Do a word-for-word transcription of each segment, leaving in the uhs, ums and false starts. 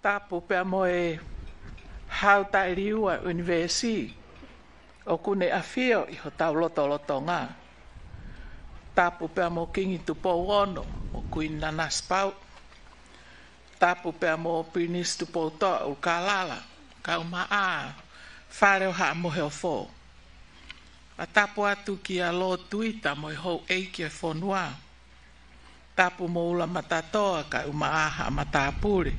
tapu pe mo e hauta i riua universi o kune afio i ho tau loto loto ngā. Tapu pe mo kingi tupo ono o kuin nanas pau. Tapu pe mo pinis tupo to o kalala ka uma a whare o haa mohe o fō. A tapu atu ki a lo tuita mo i hou eike whonua. Tapu mo ula matatoa ka uma a haa matapure.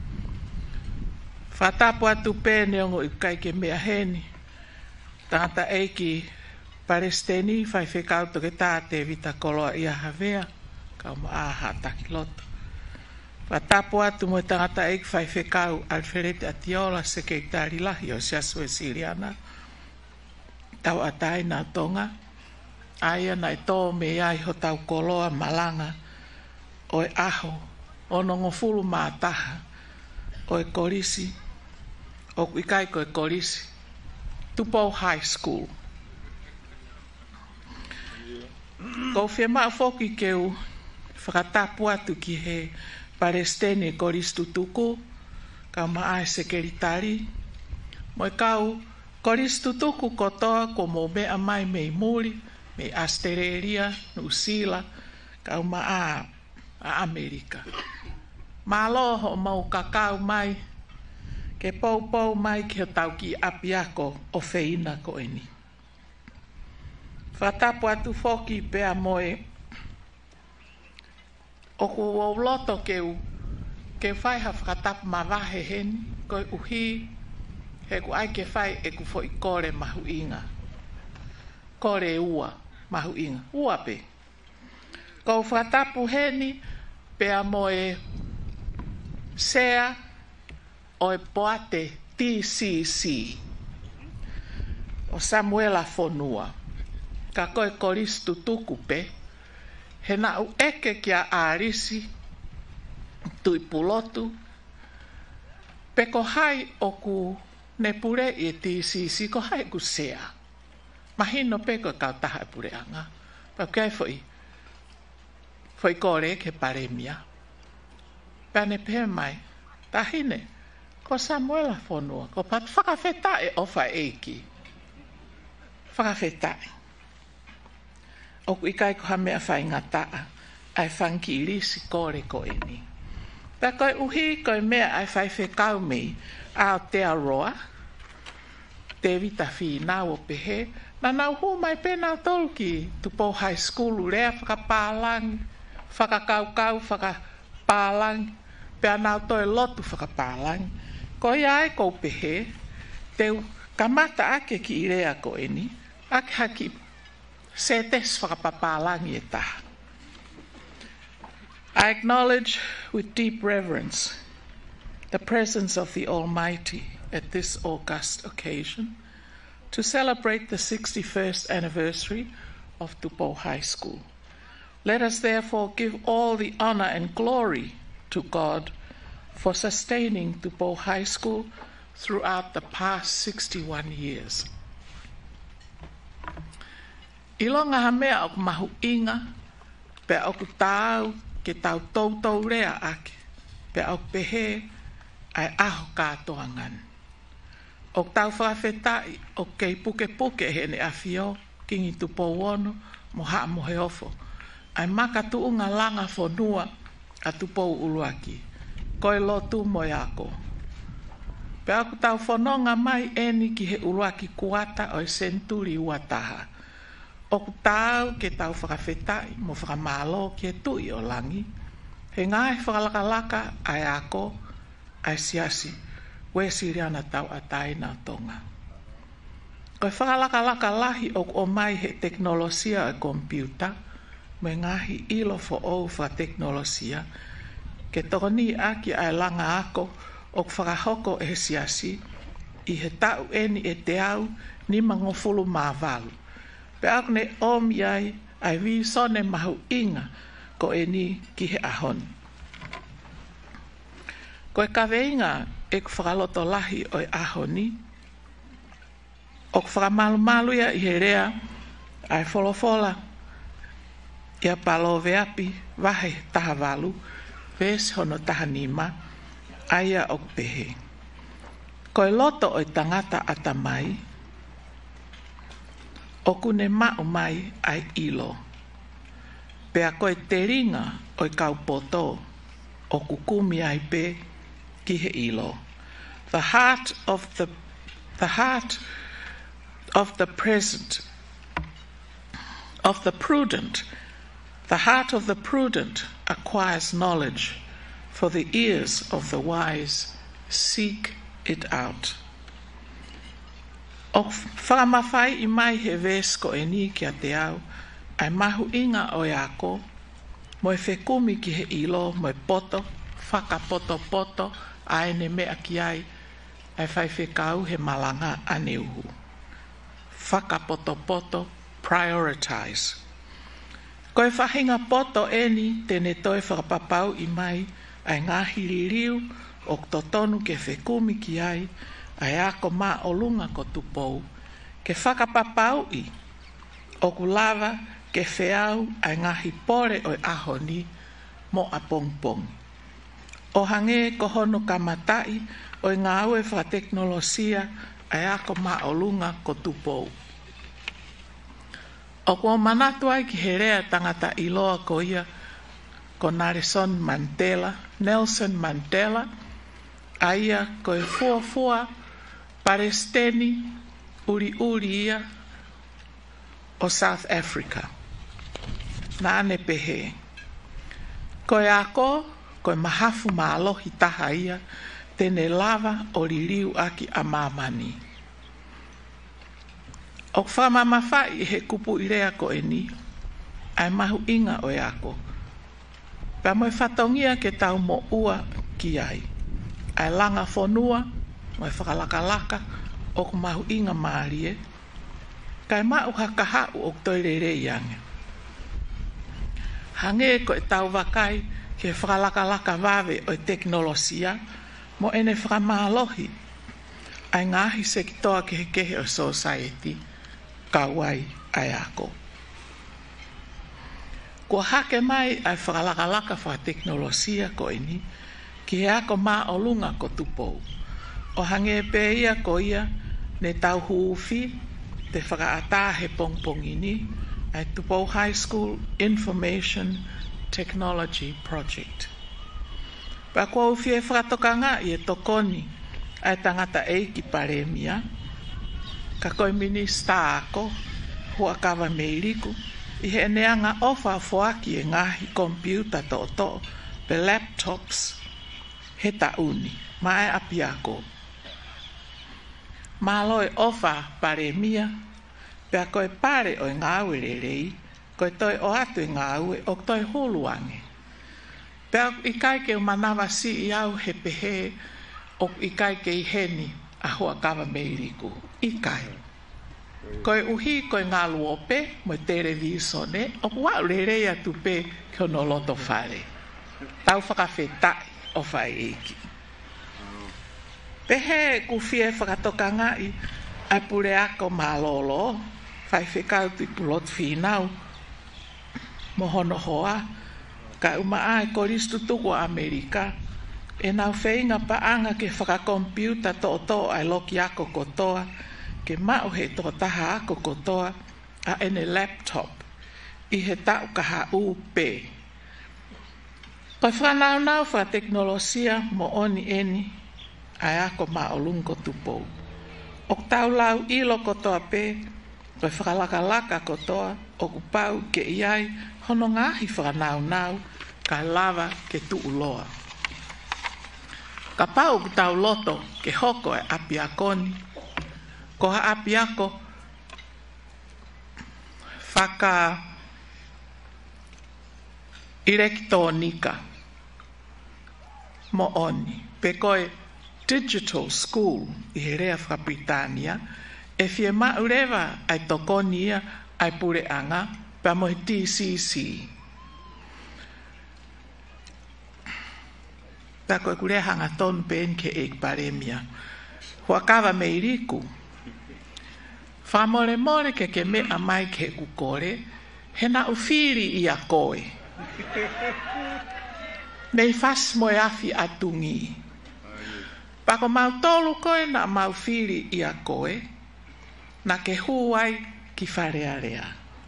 Whatapu atu pēne ongo i kaike mea heni. Tangata eiki Palestini whai whekauto ke tāte vita koloa ia havea. Ka uma a haa takiloto. Whatapu atu mo tangata eiki whai whekau Alferete Atiola se kei tāri lahi o siasu e Siriana. Tau atai nā tonga. Aia nai tō me ai ho tau koloa malanga. O e aho. O nongo fulu mātaha. O e korisi. O ikai ko e korisi. Tupo High School. Ko whia maa whoki keu whakatapu atu ki he Palestine koristu tuku. Ka maa e sekeritari. Mo e kau koristu tuku kotoa ko mo mea mai mei muri. Me Australia, New Zealand. Ka maa a Amerika. Māloho mau kakau mai. Ke pou pou mai ki tau ki apiako o feina ko eni. Whatapu atu whoki pea moe. O ku o loto keu. Ke whai ha whakatapu ma wahe heni. Koe uhi. He ku ai ke whai e ku fo i kore mahu inga. Kore ua mahu inga. Ua pe. Ko whakatapu heni. Pea moe. Sea. O e poate T C C. O Samuela Fonua. Ka koe koristu tukupe. He na u eke kia ārisi. Tui pulotu. Pe ko hai o ku ne pure i T C C. Ko hai ku sea. Mahino pe ko kau taha e pure anga. Pa kai foi. Foi kore ke paremia. Pane pe mai. Tahine. Ko Samuela Fonua, ko pat whakawheta e ofa eiki. Whakawheta e. O ku ikai ko hamea whai ngataa, ai whanki irisi kore ko eni. Pea koe uhi koe mea ai whai whekau mei, a Aotearoa, te vita whi nau o pehe, na nau hu mai pena tolki, tupo high school urea whakapālangi, whakakaukau, whakapālangi, pea nau toe lotu whakapālangi. Ko ia e kou pehe, teu kamata ake ki irea ko eni, ake haki se tes whakapapālangi e taha. I acknowledge with deep reverence the presence of the Almighty at this august occasion to celebrate the sixty-first anniversary of Tupo High School. Let us therefore give all the honor and glory to God for sustaining Tupo High School throughout the past sixty-one years. Ilonga ha mea o mahu inga, pe o ku tau ke tau tautou rea ake, pe o pehe ai aho katoa ngan. O tau whawhetai o kei puke puke he ne awhio, kingi Tupo ono, mo haa mo he ofo. Ai maka tuunga langa whonua a Tupo uluaki. Koe lotu mo ako. Pe aku tau whanonga mai eni ki he uruaki kuata o senturi uataha. O ku tau ke tau whakawhetai mo whakamalo ki he tui o langi. He ngai whakalakalaka ai ako, ai siasi, we siriana tau atai nā tonga. Koe whakalakalaka lahi o o mai he teknolosia e kompiuta, me ngahi ilo fo o wha teknolosia, ke tokoni aki ai langa ako o whakahoko e siasi i he tau eni e te au ni mangofulu māwalu. Pe aku ne omi ai ai vi sone mahu inga ko eni ki he ahoni. Ko e kaweinga e ku whakaloto lahi o e ahoni o ku whakamalu malu ia i he rea ai wholofola ia palo veapi wahe taha walu Ves hono taha nima aia o pehe. Koe loto o tangata ata mai, o kune mau mai ai ilo. Pea koe te ringa o kaupoto, o kukumi ai pe ki he ilo. The heart of the, the heart of the present, of the prudent, the heart of the prudent acquires knowledge, for the ears of the wise seek it out. O whakamawhai I mai he vesko e ni ki a te au, ai mahu inga o iako, mo e whekumi ki he ilo, mo e poto, whakapoto poto, ai ne mea ki ai, ai whai whekau he malanga ane uhu. Whakapoto poto, prioritize. Koe whahinga poto eni, tene toi whakapapau I mai, ai ngahi ririu, o totonu ke whekumi ki ai, ai ako mā o lunga ko tupou, ke whakapapau I, o kulava ke wheau ai ngahi pore o ahoni mo a pongpong. O hange ko hono kamatai o ngā aue whakateknolosia ai ako mā o lunga ko tupou. O kua manatu ai ki he rea tangata iloa ko ia, ko Nelson Mandela, Nelson Mandela, aia ko e fua fua, paresteni, uri uri ia, o South Africa. Nā ane pehe. Ko e ako, ko e mahafu maalohi taha ia, tene lava o ririu aki a mamani. O whamamawhai he kupu I rea ko e ni, ai mahu inga o e ako. Pea mo e whatongia ke tau mo ua ki ai. Ai langa whonua, mo e whakalakalaka, o ku mahu inga maarie, kai mau hakahau o toirere iange. Hange ko e tau wakai ke whakalakalaka wawe o teknolosia, mo ene whakamalohi, ai ngahi se ki toa ke he kehe o society, kawai ai ako. Ko hake mai ai whakalakalaka wha teknolosia ko ini, ki he ako mā o lunga ko tupou. O hange pe ia ko ia, ne tau huufi, te whakaata he pongpongini, ai Tupou High School Information Technology Project. Pa kua ufi e whakatokanga I e tokoni, ai tangata e ki paremia, ka koe minista ako, hua kawa meiriku, I he neanga ofa foaki e ngahi kompiuta to to, pe laptops, he tauni, mai api ako. Malo e ofa paremia, pea koe pare o ngā ue rei, koe toi o atu ngā ue o toi holuange. Pea I kai ke o manawa si I au he pehe, o I kai ke I heni a hua kawa meiriku. I kai. Koe uhi koe ngā luope, mo televisione, o kua rei atu pe ke no loto whare. Tau whakawhetai o whai eki. Pehe ku fie whakatokanga I ai pure ako malolo, whai whekau tu I pulot whinau, mohono hoa, ka uma ai koristu tuku Amerika, e nau wheinga paanga ke whakakompiuta to to ai loki ako kotoa, ke mau he to taha ako kotoa, a ene laptop, I he tau kaha upe. Koe whanau nau wha teknolosia mo oni eni, ai ako ma o lungo tupou. O tau lau ilo kotoa pe, koe whakalakalaka kotoa, o kupau ke iai, hono ngahi whanau nau, ka lava ke tu uloa. Ka pau ku tau loto ke hoko e api akoni, ko ha api ako, whaka elektronika, mo oni, pe koe digital school I he rea Whakapritania, e fie maurewa ai tokonia ai pure anga, pa mo T C C. Ta koe kure hanga ton pen ke ek paremia. Hua kawa meiriku. Whamore more ke ke mea mai ke kukore, he na ufiri I a koe. Nei fas moe afi atungi. Pako mau tolu koe na mau whiri i a koe, na ke huai ki wharearea.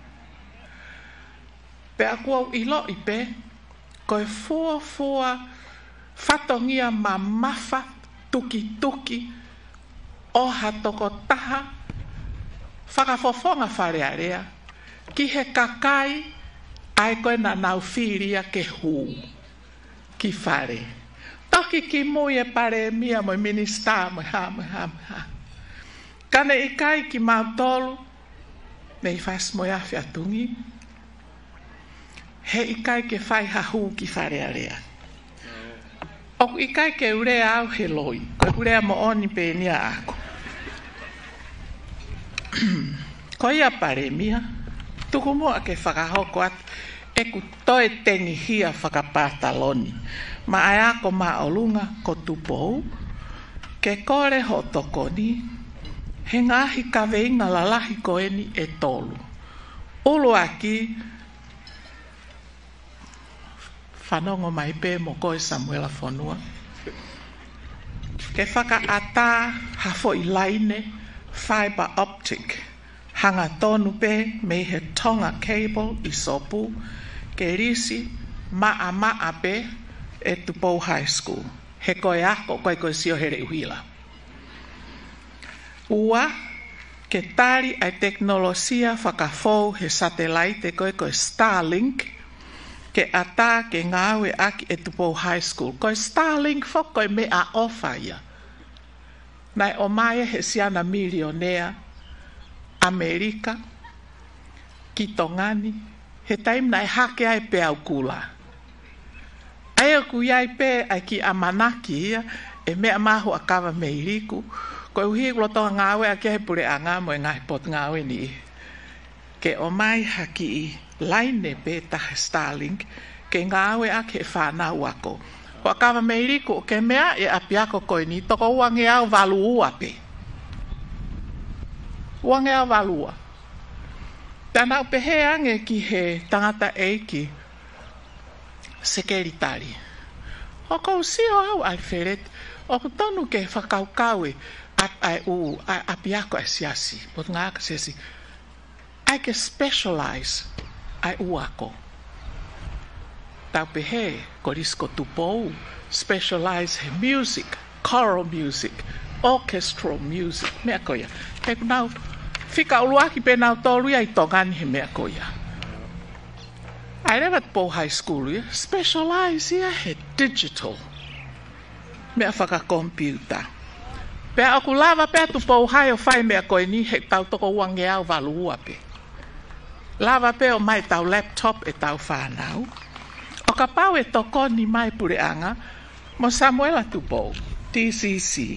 Pe a kua i lo i pe, koe fua fua whatongia ma mafa tuki tuki oha toko taha whakafofonga wharearea ki he kakai ai koe na nau whiria ke hū ki whare. Toki ki mui e pare mia moi minista moi ha moi ha moi ha. Kane i kai ki mau tolu nei whas moi awhi atungi. He i kai ke whai hahu ki wharearea. O i kai ke urea au he loi, koe urea mo oni pe nia ako. Ko ia pare mia, tuku mua ke whakahoko atu, e ku toe tengi hia whakapātaloni. Ma ai ako ma olunga ko tupou, ke kore ho tokoni, he ngahi ka veinga lalahi koeni e tolu. Ulu aki, whanongo mai pē mo koe Samuela Fonua. Ke whaka ata hafo i laine fiber optic. Hanga tonu pē me he tonga cable i sopu. Ke risi maa maa pē e Tupou High School. He koe ako koe koe sio here uila. Ua ke tari ai teknolosia whakafou he satellite koe koe Starlink. Ke ata ke ngāwe aki e Tupou High School. Koe Starlink fo koe me a ofa ia. Nai o mai he siana milionea Amerika ki tongani. He taim nai hake ai pe au kula. Ai au ku iai pe ai ki amanaki ia e mea mahu a kawa me iriku. Koe uhi ulotonga ngāwe aki ai pure a ngā mo e ngai pot ngāwe ni. Ke o mai haki i laine pe tahe Starlink, ke ngāwe a ke whānau ako. Wa kawa me iriku ke mea e api ako koe ni, toko uange au walu ua pe. Uange au walu ua. Tana upe he ange ki he tangata eiki sekeritari. O kou sio au Alfred, o tonu ke whakaukawe ai u api ako e siasi, pot ngā ka siasi. Ai ke specialize ai uako. Tau pehe, korisko tupou, specialize he music, choral music, orchestral music, mea koia. Kei kunau, whika uluaki pe nau tolu ia i tongani he mea koia. Ai rewa Tupou High School ia, specialize ia he digital. Mea whaka computer. Pea aku lava pea Tupou High o whai mea koe ni he tau toko uange au walu ua pe. Lava pe o mai tau laptop e tau whanau. O ka pau e toko ni mai pure anga mo Samuela Tupou, T C C.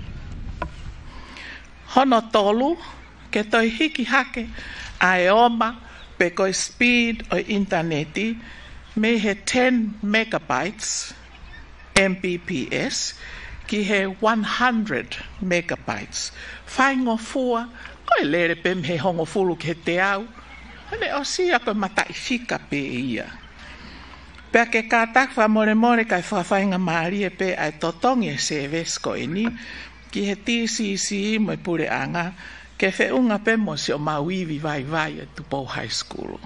Hono tolu ke toi hiki hake a e oma pe koe speed o interneti me he ten megabytes M B P S ki he one hundred megabytes. Whai ngofua, koe lere pe me he hongo fulu ke te au. Hane o sia koe matai fika pe ia. Pea ke kātak wha more more kai whawhainga maari e pe ai totongi e se vesko e ni, ki he T C C mo e pure anga, ke whiunga pe mo si o mauivi vai vai e Tupou High School.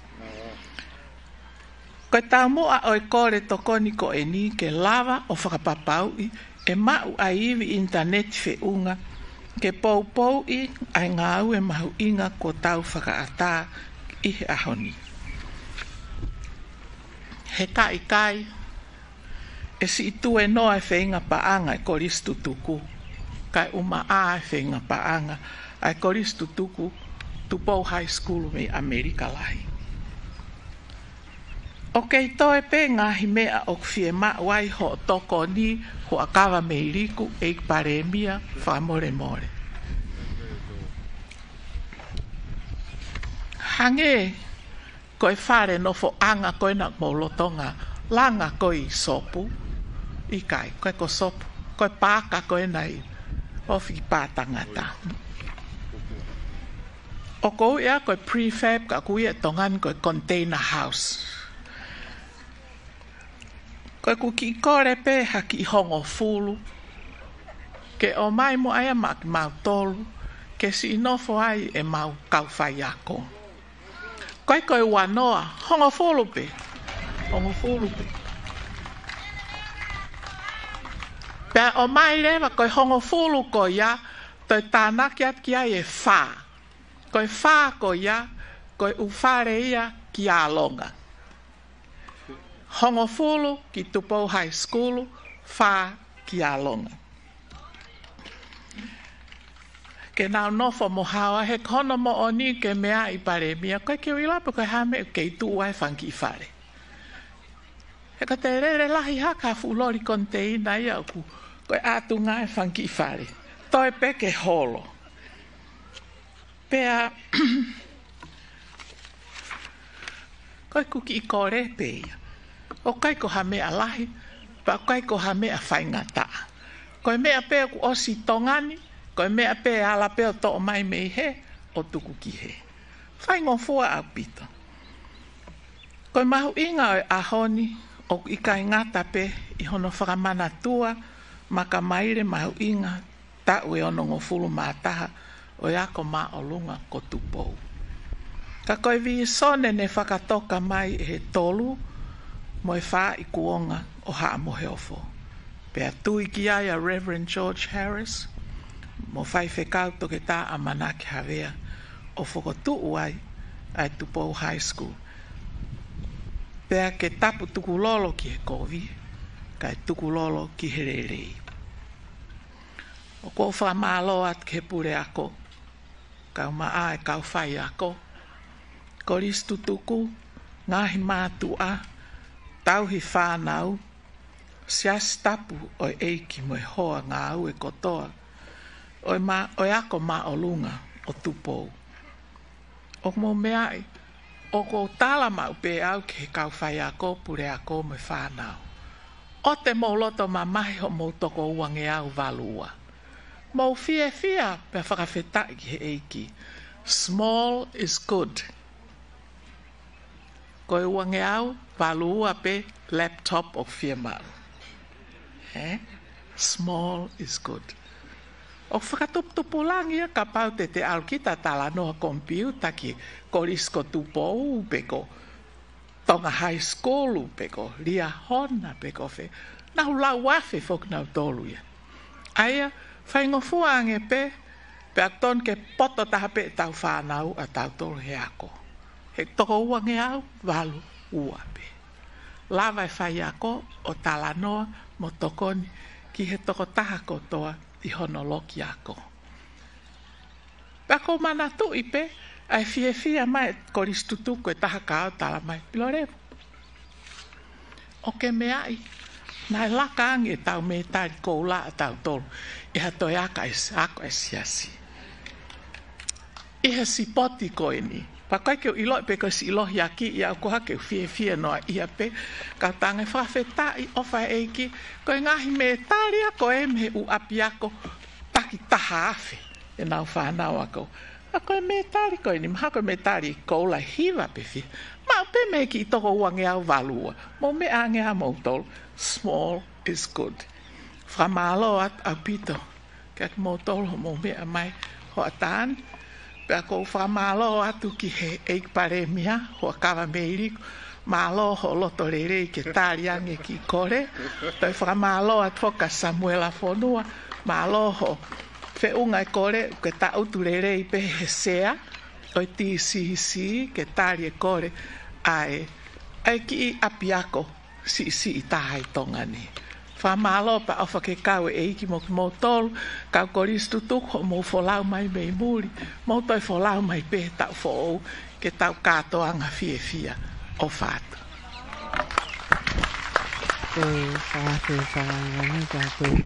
Koe tau mua o e kore tokoni ko e ni ke lava o whakapapau i, e mau a iwi internet whiunga, ke pou pou i ai ngāu e mahu inga ko tau whakaata i he ahoni. He kai kai, e si itu e noa e whenga paanga e koristu tuku, kai uma a e whenga paanga e koristu tuku Tupou High School me Amerika lahi. O kei toe pe ngahi mea o kwhie maa wai ho toko ni ho akawa me iriku e paremia wha more more. Hange koe whare no fo anga koe na molotonga langa koe sopu i kai, koe ko sopu, koe pāka koe nei ofi pātangata. O kou ia koe prefab ka kuia tongan koe container house. Koe ku ki kore pe haki hongo fulu, Ke o mai mo aia ma ki mau tolu, ke si inofo ai e mau kauwhai ako. Koe koe wanoa, hongo fulupe, hongo fulupe. Pea o mai lewa koe hongo fulu ko ia, toi tānaki at ki ai e whā. Koe whā ko ia, koe uwhare ia ki a longa. Hongo fulu ki Tupou High School, whā ki a longa. Ke nau nofo mo hawa, he kono mo oni ke mea i pare mia, koe ke uilapa koe hame ke i tu uai whanki i whare. He ka te rere lahi haka fulori konteina ia ku, koe atu ngai whanki i whare. Toi peke holo. Pea, koe kuki i kore peia. O kai ko ha mea lahi, pa kai ko ha mea whaingata. Koe mea pea ku osi tongani, koe mea pea ala pea to o mai mei he, o tuku ki he. Whaingo fua au pita. Koe mahu inga o ahoni, o i kai ngata pe, i hono whakamana tua, maka maire mahu inga, ta ue ono ngofulu mātaha, o iako mā o lunga ko Tupou. Ka koe vi sone ne whakatoka mai e he tolu, mo e wha i kuonga o haa mo heofo. Pea tui ki ai a Reverend George Harris, mo whai whekau toke tā a manaki hawea, o whakotu uai ai Tupou High School. Pea ke tapu tuku lolo ki he kovi, kai tuku lolo ki he rerei. O ko wha mālo at ke pure ako, kau maa e kau whai ako, koristu tuku, ngahi mātua, tauhi whānau, sias tapu o eiki mo e hoa ngā au e kotoa, o, ma, o ako ma o lunga o Tupou. O mo meai, o ko tala mau pe au ke kau whai ako pure ako mo e whānau. O te mauloto ma mahi ho mo toko uange au valua. Mo fia fia pe whakawhetai ki he eiki. Small is good. Koe uange au, valua pe laptop o fia mau. Eh? Small is good. O whakatupulangi a ka pau te te alkita tala noa kompiuta ki korisko Tupou peko. Tonga high school peko. Ria hona peko fe. Nau lau wafe fok nau tolu ia. Aia, whaingo fuange pe, pe akton ke poto taha pe tau whanau a tau tolu he ako. He toko uange au, walu ua pe. Lava e whai ako o tala noa mo tokoni ki he toko taha kotoa i hono loki ako. Pako mana tu ipe, ai fie fia mai koristutu koe taha kao tala mai pilorevu. O ke meai, nai laka angi e tau me tari kou la a tau tolu, iha toi aka es, ako es siasi. Iha si poti koe ni, pa kai keu ilo pe koe si ilo hiaki, ia ko hake fie fie noa ia pe, ka tange whawhetai ofa eiki, koe ngahi me tari ako e me u api ako, taki taha afe, e nau whanau ako. A koe me tari koe ni, maha koe me tari kou la hiwa pe fie. Ma pe me ki toko uange au valua, mo me ange a mautolu, small is good. Whamalo at au pito, kia ki mautolu mo me a mai ho atani, pea kou whamalo atu ki he eik pare mia, hoa kawa meiriku, malo ho loto rere ke tari ange ki kore, toi whamalo at foka Samuela Fonua, malo ho fe unga e kore, ke ta utu rere i pe he sea, oi ti si si, ke tari e kore, ai, ai ki api ako, si si i taha i tonga ni. Whamalo pa awha ke kau e eiki mo ki mo tolu, kau koristu tuko mo folau mai mei muri, mo toi folau mai pe tau fo ke tau katoanga fie fia o fatu. Te whaate whaanga ni tātou.